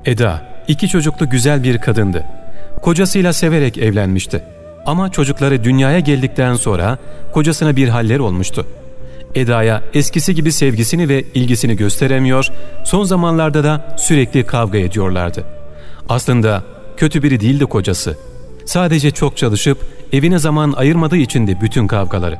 Eda, 2 çocuklu güzel bir kadındı. Kocasıyla severek evlenmişti. Ama çocukları dünyaya geldikten sonra kocasına bir haller olmuştu. Eda'ya eskisi gibi sevgisini ve ilgisini gösteremiyor, son zamanlarda da sürekli kavga ediyorlardı. Aslında kötü biri değildi kocası. Sadece çok çalışıp evine zaman ayırmadığı içindi bütün kavgaları.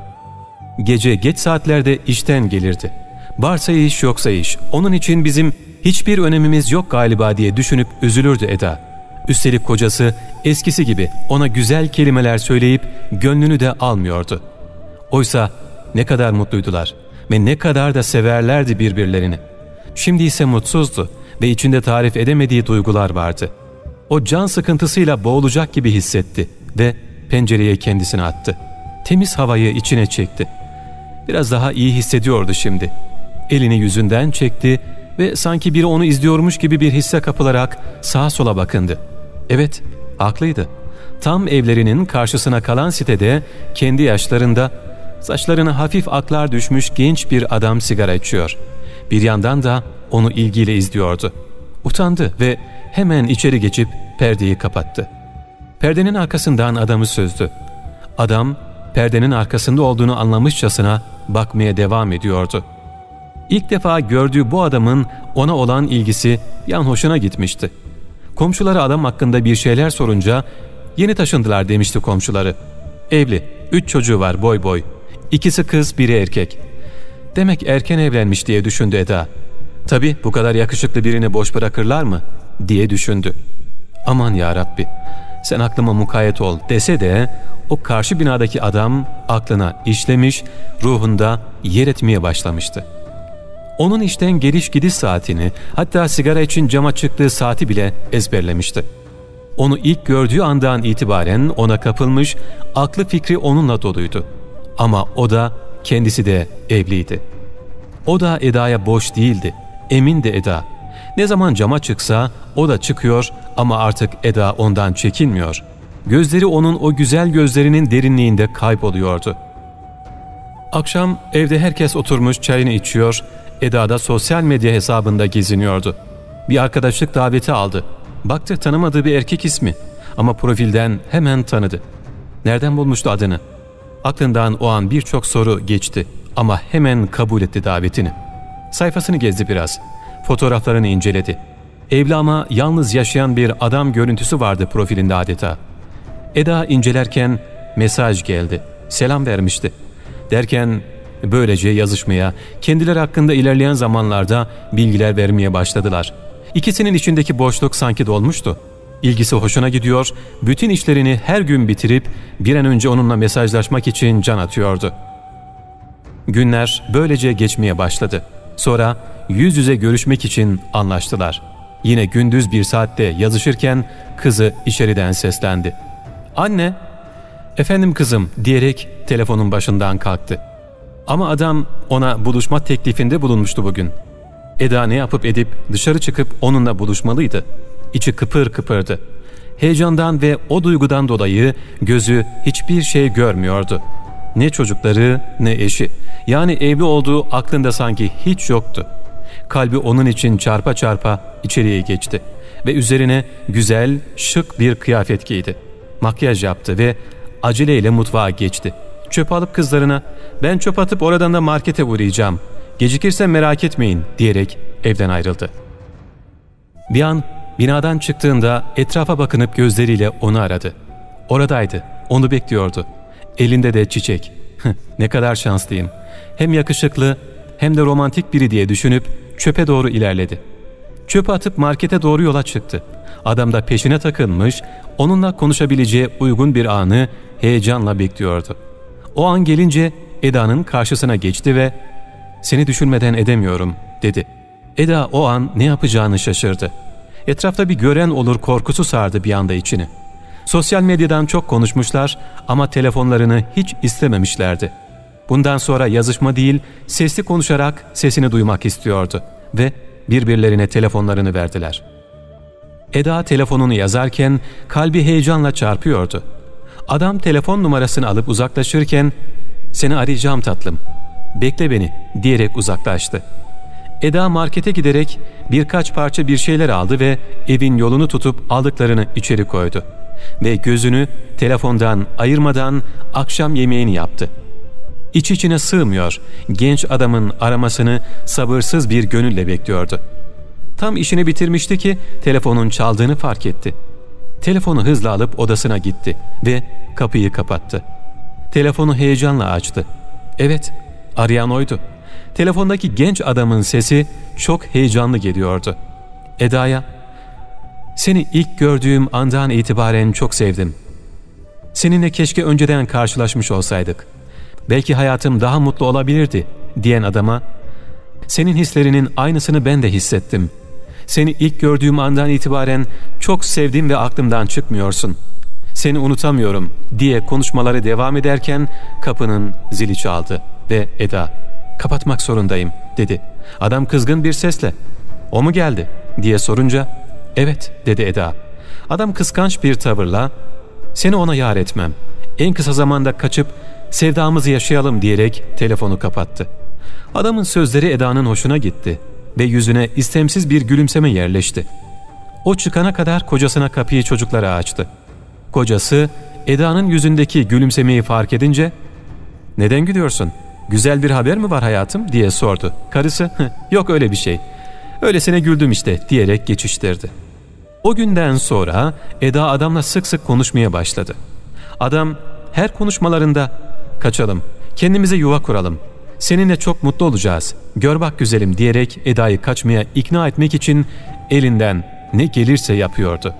Gece geç saatlerde işten gelirdi. Varsa iş yoksa iş, onun için bizim hiçbir önemimiz yok galiba diye düşünüp üzülürdü Eda. Üstelik kocası eskisi gibi ona güzel kelimeler söyleyip gönlünü de almıyordu. Oysa ne kadar mutluydular ve ne kadar da severlerdi birbirlerini. Şimdi ise mutsuzdu ve içinde tarif edemediği duygular vardı. O can sıkıntısıyla boğulacak gibi hissetti ve pencereye kendisini attı. Temiz havayı içine çekti. Biraz daha iyi hissediyordu şimdi. Elini yüzünden çekti ve sanki biri onu izliyormuş gibi bir hisse kapılarak sağa sola bakındı. Evet, haklıydı. Tam evlerinin karşısına kalan sitede kendi yaşlarında saçlarına hafif aklar düşmüş genç bir adam sigara içiyor. Bir yandan da onu ilgiyle izliyordu. Utandı ve hemen içeri geçip perdeyi kapattı. Perdenin arkasından adamı süzdü. Adam perdenin arkasında olduğunu anlamışçasına bakmaya devam ediyordu. İlk defa gördüğü bu adamın ona olan ilgisi yan hoşuna gitmişti. Komşuları adam hakkında bir şeyler sorunca yeni taşındılar demişti komşuları. Evli, 3 çocuğu var boy boy. 2'si kız, biri erkek. Demek erken evlenmiş diye düşündü Eda. Tabii bu kadar yakışıklı birini boş bırakırlar mı diye düşündü. Aman ya Rabbi, sen aklıma mukayyet ol dese de o karşı binadaki adam aklına işlemiş, ruhunda yer etmeye başlamıştı. Onun işten geliş gidiş saatini, hatta sigara için cama çıktığı saati bile ezberlemişti. Onu ilk gördüğü andan itibaren ona kapılmış, aklı fikri onunla doluydu. Ama o da, kendisi de evliydi. O da Eda'ya boş değildi, emindi Eda. Ne zaman cama çıksa o da çıkıyor ama artık Eda ondan çekinmiyor. Gözleri onun o güzel gözlerinin derinliğinde kayboluyordu. Akşam evde herkes oturmuş çayını içiyor, Eda da sosyal medya hesabında geziniyordu. Bir arkadaşlık daveti aldı. Baktı tanımadığı bir erkek ismi ama profilden hemen tanıdı. Nereden bulmuştu adını? Aklından o an birçok soru geçti ama hemen kabul etti davetini. Sayfasını gezdi biraz. Fotoğraflarını inceledi. Evli ama yalnız yaşayan bir adam görüntüsü vardı profilinde adeta. Eda incelerken mesaj geldi. Selam vermişti. Derken böylece yazışmaya, kendileri hakkında ilerleyen zamanlarda bilgiler vermeye başladılar. İkisinin içindeki boşluk sanki dolmuştu. İlgisi hoşuna gidiyor, bütün işlerini her gün bitirip bir an önce onunla mesajlaşmak için can atıyordu. Günler böylece geçmeye başladı. Sonra yüz yüze görüşmek için anlaştılar. Yine gündüz bir saatte yazışırken kızı içeriden seslendi. "Anne!" "Efendim kızım" diyerek telefonun başından kalktı. Ama adam ona buluşma teklifinde bulunmuştu bugün. Eda ne yapıp edip dışarı çıkıp onunla buluşmalıydı. İçi kıpır kıpırdı. Heyecandan ve o duygudan dolayı gözü hiçbir şey görmüyordu. Ne çocukları ne eşi. Yani evli olduğu aklında sanki hiç yoktu. Kalbi onun için çarpa çarpa içeriye geçti. Ve üzerine güzel, şık bir kıyafet giydi. Makyaj yaptı ve aceleyle mutfağa geçti. Çöp alıp kızlarına "Ben çöp atıp oradan da markete uğrayacağım. Gecikirsem merak etmeyin" diyerek evden ayrıldı. Bir an binadan çıktığında etrafa bakınıp gözleriyle onu aradı. Oradaydı, onu bekliyordu. Elinde de çiçek. Ne kadar şanslıyım. Hem yakışıklı hem de romantik biri diye düşünüp çöpe doğru ilerledi. Çöpü atıp markete doğru yola çıktı. Adam da peşine takılmış, onunla konuşabileceği uygun bir anı heyecanla bekliyordu. O an gelince Eda'nın karşısına geçti ve "Seni düşünmeden edemiyorum" dedi. Eda o an ne yapacağını şaşırdı. Etrafta bir gören olur korkusu sardı bir anda içini. Sosyal medyadan çok konuşmuşlar ama telefonlarını hiç istememişlerdi. Bundan sonra yazışma değil, sesli konuşarak sesini duymak istiyordu ve birbirlerine telefonlarını verdiler. Eda telefonunu yazarken kalbi heyecanla çarpıyordu. Adam telefon numarasını alıp uzaklaşırken "Seni arayacağım tatlım, bekle beni" diyerek uzaklaştı. Eda markete giderek birkaç parça bir şeyler aldı ve evin yolunu tutup aldıklarını içeri koydu. Ve gözünü telefondan ayırmadan akşam yemeğini yaptı. İç içine sığmıyor, genç adamın aramasını sabırsız bir gönülle bekliyordu. Tam işini bitirmişti ki telefonun çaldığını fark etti. Telefonu hızla alıp odasına gitti ve kapıyı kapattı. Telefonu heyecanla açtı. Evet, arayan oydu. Telefondaki genç adamın sesi çok heyecanlı geliyordu. Eda'ya, "Seni ilk gördüğüm andan itibaren çok sevdim. Seninle keşke önceden karşılaşmış olsaydık. Belki hayatım daha mutlu olabilirdi," diyen adama, "Senin hislerinin aynısını ben de hissettim. Seni ilk gördüğüm andan itibaren çok sevdim ve aklımdan çıkmıyorsun. Seni unutamıyorum," diye konuşmaları devam ederken kapının zili çaldı ve Eda, "Kapatmak zorundayım," dedi. Adam kızgın bir sesle, "O mu geldi?" diye sorunca, "Evet," dedi Eda. Adam kıskanç bir tavırla, "Seni ona yar etmem. En kısa zamanda kaçıp sevdamızı yaşayalım," diyerek telefonu kapattı. Adamın sözleri Eda'nın hoşuna gitti ve yüzüne istemsiz bir gülümseme yerleşti. O çıkana kadar kocasına kapıyı çocuklara açtı. Kocası Eda'nın yüzündeki gülümsemeyi fark edince, "Neden gülüyorsun? Güzel bir haber mi var hayatım?" diye sordu. Karısı, "Yok öyle bir şey. Öylesine güldüm işte," diyerek geçiştirdi. O günden sonra Eda adamla sık sık konuşmaya başladı. Adam her konuşmalarında, "Kaçalım, kendimize yuva kuralım. Seninle çok mutlu olacağız. Gör bak güzelim," diyerek Eda'yı kaçmaya ikna etmek için elinden ne gelirse yapıyordu.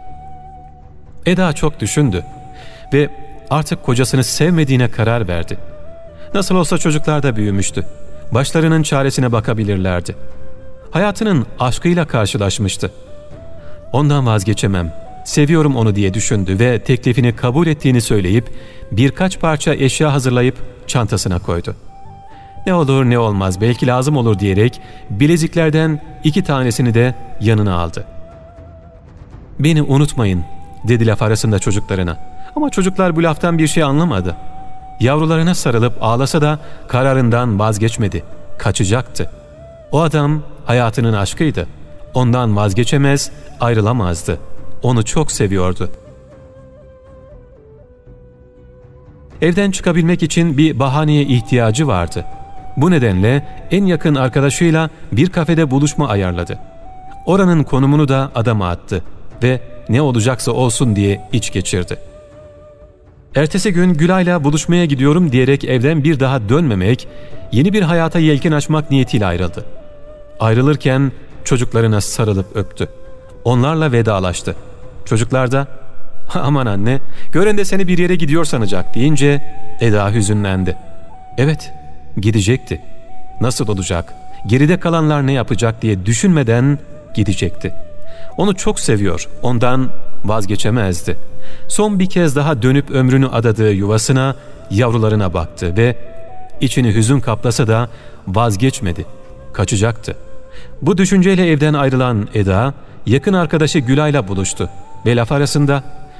Eda çok düşündü ve artık kocasını sevmediğine karar verdi. Nasıl olsa çocuklar da büyümüştü. Başlarının çaresine bakabilirlerdi. Hayatının aşkıyla karşılaşmıştı. "Ondan vazgeçemem, seviyorum onu," diye düşündü ve teklifini kabul ettiğini söyleyip birkaç parça eşya hazırlayıp çantasına koydu. "Ne olur ne olmaz, belki lazım olur," diyerek bileziklerden 2 tanesini de yanına aldı. "Beni unutmayın," dedi laf arasında çocuklarına. Ama çocuklar bu laftan bir şey anlamadı. Yavrularına sarılıp ağlasa da kararından vazgeçmedi. Kaçacaktı. O adam hayatının aşkıydı. Ondan vazgeçemez, ayrılamazdı. Onu çok seviyordu. Evden çıkabilmek için bir bahaneye ihtiyacı vardı. Bu nedenle en yakın arkadaşıyla bir kafede buluşma ayarladı. Oranın konumunu da adama attı ve ne olacaksa olsun diye iç geçirdi. Ertesi gün Gülay'la buluşmaya gidiyorum diyerek evden bir daha dönmemek, yeni bir hayata yelken açmak niyetiyle ayrıldı. Ayrılırken çocuklarına sarılıp öptü. Onlarla vedalaştı. Çocuklar da, "Aman anne, gören de seni bir yere gidiyor sanacak," deyince Eda hüzünlendi. Evet, gidecekti. Nasıl olacak, geride kalanlar ne yapacak diye düşünmeden gidecekti. Onu çok seviyor, ondan vazgeçemezdi. Son bir kez daha dönüp ömrünü adadığı yuvasına, yavrularına baktı ve içini hüzün kaplasa da vazgeçmedi, kaçacaktı. Bu düşünceyle evden ayrılan Eda, yakın arkadaşı Gülay'la buluştu ve laf arasında,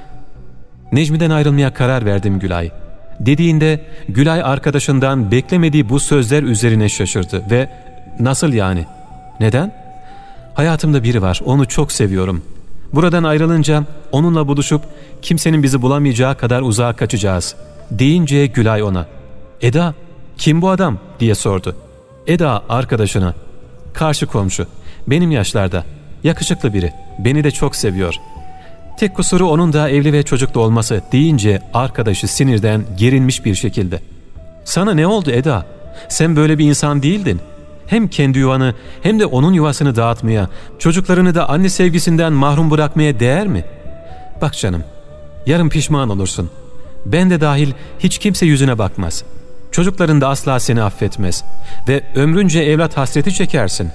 "Necmi'den ayrılmaya karar verdim Gülay," dediğinde Gülay arkadaşından beklemediği bu sözler üzerine şaşırdı ve "Nasıl yani? Neden?" "Hayatımda biri var, onu çok seviyorum. Buradan ayrılınca onunla buluşup kimsenin bizi bulamayacağı kadar uzağa kaçacağız," deyince Gülay ona, "Eda, kim bu adam?" diye sordu. Eda arkadaşına, "Karşı komşu, benim yaşlarda, yakışıklı biri, beni de çok seviyor. Tek kusuru onun da evli ve çocuklu olması," deyince arkadaşı sinirden gerilmiş bir şekilde, "Sana ne oldu Eda? Sen böyle bir insan değildin. Hem kendi yuvanı hem de onun yuvasını dağıtmaya, çocuklarını da anne sevgisinden mahrum bırakmaya değer mi? Bak canım, yarın pişman olursun. Ben de dahil hiç kimse yüzüne bakmaz. Çocukların da asla seni affetmez ve ömrünce evlat hasreti çekersin.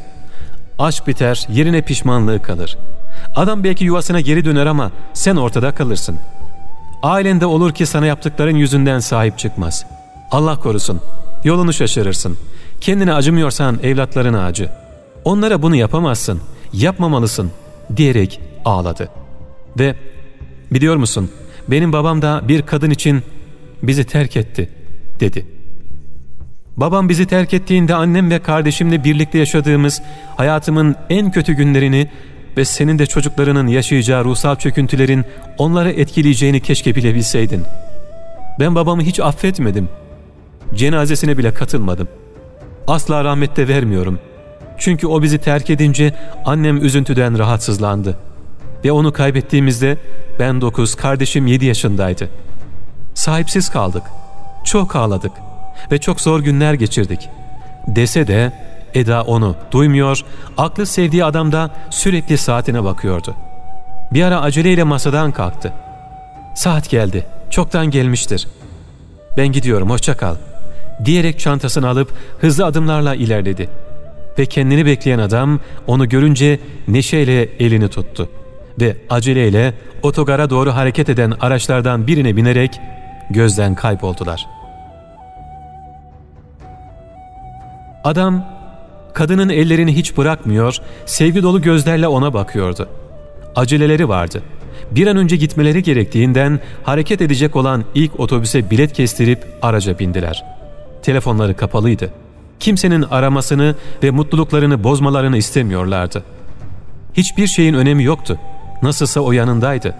Aşk biter, yerine pişmanlığı kalır. Adam belki yuvasına geri döner ama sen ortada kalırsın. Ailende olur ki sana yaptıkların yüzünden sahip çıkmaz. Allah korusun, yolunu şaşırırsın. Kendine acımıyorsan evlatlarına acı. Onlara bunu yapamazsın, yapmamalısın," diyerek ağladı. Ve "Biliyor musun, benim babam da bir kadın için bizi terk etti," dedi. Babam bizi terk ettiğinde annem ve kardeşimle birlikte yaşadığımız hayatımın en kötü günlerini ve senin de çocuklarının yaşayacağı ruhsal çöküntülerin onları etkileyeceğini keşke bilebilseydin. Ben babamı hiç affetmedim. Cenazesine bile katılmadım. Asla rahmette vermiyorum. Çünkü o bizi terk edince annem üzüntüden rahatsızlandı. Ve onu kaybettiğimizde ben 9, kardeşim 7 yaşındaydı. Sahipsiz kaldık. Çok ağladık ve çok zor günler geçirdik. Dese de Eda onu duymuyor, aklı sevdiği adam da sürekli saatine bakıyordu. Bir ara aceleyle masadan kalktı. Saat geldi, çoktan gelmiştir. Ben gidiyorum, hoşça kal diyerek çantasını alıp hızlı adımlarla ilerledi. Ve kendini bekleyen adam onu görünce neşeyle elini tuttu. Ve aceleyle otogara doğru hareket eden araçlardan birine binerek gözden kayboldular. Adam kadının ellerini hiç bırakmıyor, sevgi dolu gözlerle ona bakıyordu. Aceleleri vardı. Bir an önce gitmeleri gerektiğinden hareket edecek olan ilk otobüse bilet kestirip araca bindiler. Telefonları kapalıydı. Kimsenin aramasını ve mutluluklarını bozmalarını istemiyorlardı. Hiçbir şeyin önemi yoktu. Nasılsa o yanındaydı.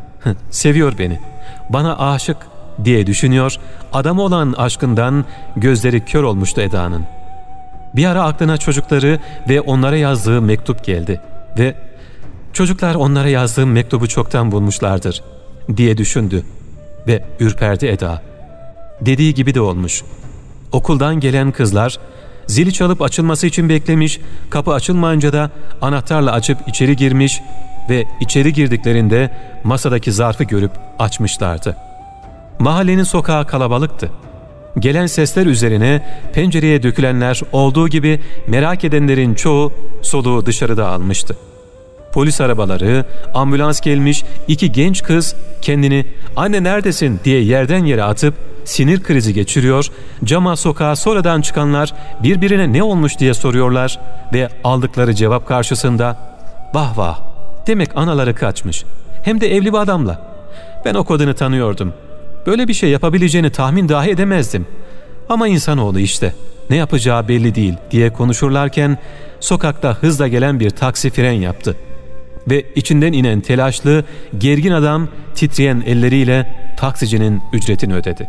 Seviyor beni, bana aşık diye düşünüyor, adamı olan aşkından gözleri kör olmuştu Eda'nın. Bir ara aklına çocukları ve onlara yazdığı mektup geldi ve çocuklar onlara yazdığım mektubu çoktan bulmuşlardır diye düşündü ve ürperdi Eda. Dediği gibi de olmuş. Okuldan gelen kızlar zili çalıp açılması için beklemiş, kapı açılmayınca da anahtarla açıp içeri girmiş ve içeri girdiklerinde masadaki zarfı görüp açmışlardı. Mahallenin sokağı kalabalıktı. Gelen sesler üzerine pencereye dökülenler olduğu gibi merak edenlerin çoğu soluğu dışarıda almıştı. Polis arabaları, ambulans gelmiş, 2 genç kız kendini "Anne neredesin?" diye yerden yere atıp sinir krizi geçiriyor, cama sokağa sonradan çıkanlar birbirine ne olmuş diye soruyorlar ve aldıkları cevap karşısında "Vah vah, demek anaları kaçmış, hem de evli bir adamla. Ben o kadını tanıyordum. Böyle bir şey yapabileceğini tahmin dahi edemezdim. Ama insanoğlu işte, ne yapacağı belli değil" diye konuşurlarken sokakta hızla gelen bir taksi fren yaptı. Ve içinden inen telaşlı, gergin adam titreyen elleriyle taksicinin ücretini ödedi.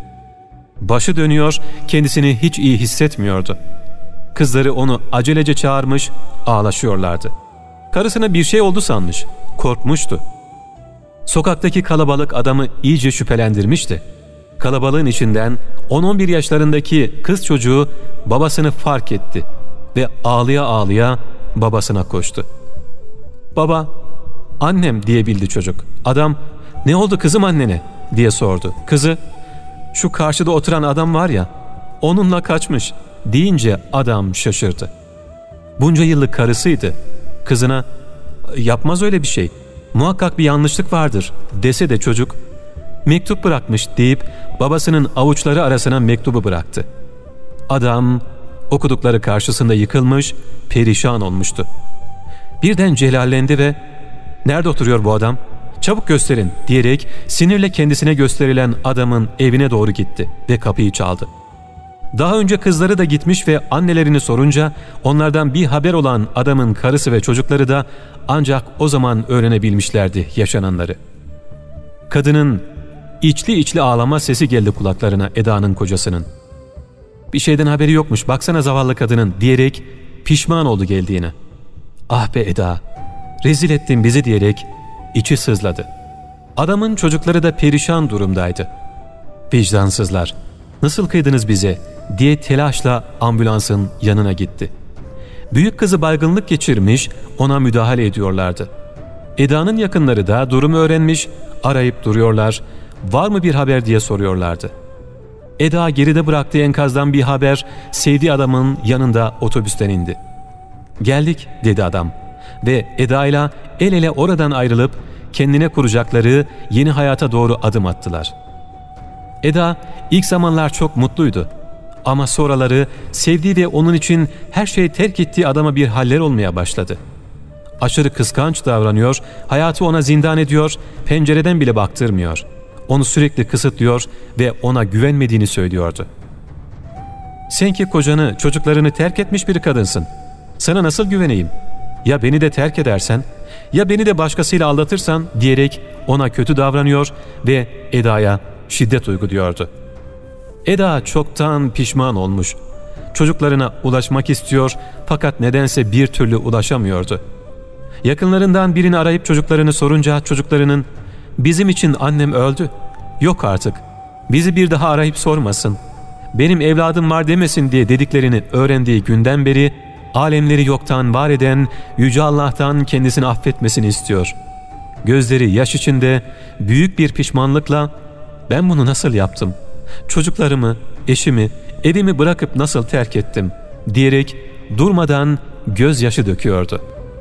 Başı dönüyor, kendisini hiç iyi hissetmiyordu. Kızları onu acelece çağırmış, ağlaşıyorlardı. Karısına bir şey oldu sanmış, korkmuştu. Sokaktaki kalabalık adamı iyice şüphelendirmişti. Kalabalığın içinden 10-11 yaşlarındaki kız çocuğu babasını fark etti ve ağlıya ağlıya babasına koştu. "Baba, annem" diyebildi çocuk. Adam "Ne oldu kızım annene?" diye sordu. Kızı "Şu karşıda oturan adam var ya, onunla kaçmış" deyince adam şaşırdı. Bunca yıllık karısıydı. Kızına "Yapmaz öyle bir şey, muhakkak bir yanlışlık vardır" dese de çocuk "Mektup bırakmış" deyip babasının avuçları arasına mektubu bıraktı. Adam okudukları karşısında yıkılmış, perişan olmuştu. Birden celallendi ve "Nerede oturuyor bu adam? Çabuk gösterin" diyerek sinirle kendisine gösterilen adamın evine doğru gitti ve kapıyı çaldı. Daha önce kızları da gitmiş ve annelerini sorunca onlardan bir haber olan adamın karısı ve çocukları da ancak o zaman öğrenebilmişlerdi yaşananları. Kadının içli içli ağlama sesi geldi kulaklarına Eda'nın kocasının. "Bir şeyden haberi yokmuş, baksana zavallı kadının" diyerek pişman oldu geldiğine. "Ah be Eda, rezil ettin bizi" diyerek içi sızladı. Adamın çocukları da perişan durumdaydı. "Vicdansızlar, nasıl kıydınız bize?" diye telaşla ambulansın yanına gitti. Büyük kızı baygınlık geçirmiş, ona müdahale ediyorlardı. Eda'nın yakınları da durumu öğrenmiş, arayıp duruyorlar, var mı bir haber diye soruyorlardı. Eda geride bıraktığı enkazdan bir haber, sevdiği adamın yanında otobüsten indi. "Geldik" dedi adam ve Eda ile el ele oradan ayrılıp kendine kuracakları yeni hayata doğru adım attılar. Eda ilk zamanlar çok mutluydu ama sonraları sevdiği ve onun için her şeyi terk ettiği adama bir haller olmaya başladı. Aşırı kıskanç davranıyor, hayatı ona zindan ediyor, pencereden bile baktırmıyor. Onu sürekli kısıtlıyor ve ona güvenmediğini söylüyordu. Sen ki kocanı, çocuklarını terk etmiş bir kadınsın. Sana nasıl güveneyim? Ya beni de terk edersen, ya beni de başkasıyla aldatırsan diyerek ona kötü davranıyor ve Eda'ya şiddet uyguluyordu. Eda çoktan pişman olmuş. Çocuklarına ulaşmak istiyor fakat nedense bir türlü ulaşamıyordu. Yakınlarından birini arayıp çocuklarını sorunca çocuklarının "Bizim için annem öldü. Yok artık. Bizi bir daha arayıp sormasın. Benim evladım var demesin" diye dediklerini öğrendiği günden beri alemleri yoktan var eden Yüce Allah'tan kendisini affetmesini istiyor. Gözleri yaş içinde büyük bir pişmanlıkla "Ben bunu nasıl yaptım? Çocuklarımı, eşimi, evimi bırakıp nasıl terk ettim?" diyerek durmadan gözyaşı döküyordu.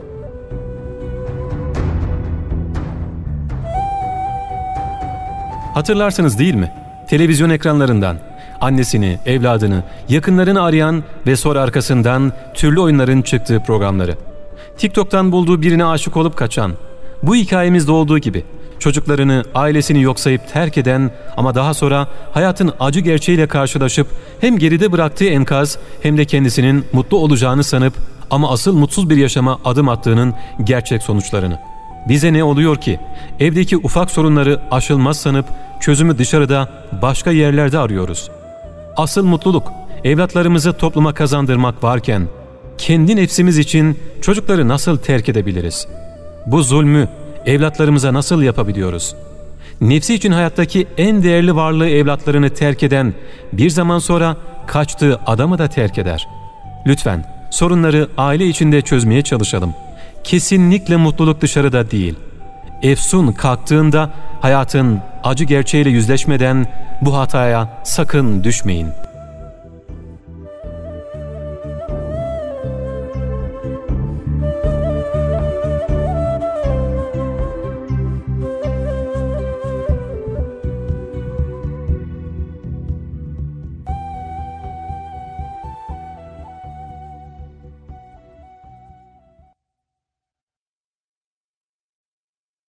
Hatırlarsınız değil mi? Televizyon ekranlarından annesini, evladını, yakınlarını arayan ve sonra arkasından türlü oyunların çıktığı programları. TikTok'tan bulduğu birine aşık olup kaçan, bu hikayemizde olduğu gibi çocuklarını, ailesini yok sayıp terk eden ama daha sonra hayatın acı gerçeğiyle karşılaşıp hem geride bıraktığı enkaz hem de kendisinin mutlu olacağını sanıp ama asıl mutsuz bir yaşama adım attığının gerçek sonuçlarını. Bize ne oluyor ki? Evdeki ufak sorunları aşılmaz sanıp çözümü dışarıda, başka yerlerde arıyoruz. Asıl mutluluk, evlatlarımızı topluma kazandırmak varken, kendi nefsimiz için çocukları nasıl terk edebiliriz? Bu zulmü evlatlarımıza nasıl yapabiliyoruz? Nefsi için hayattaki en değerli varlığı evlatlarını terk eden, bir zaman sonra kaçtığı adamı da terk eder. Lütfen sorunları aile içinde çözmeye çalışalım. Kesinlikle mutluluk dışarıda değil. Efsun kalktığında hayatın acı gerçeğiyle yüzleşmeden bu hataya sakın düşmeyin.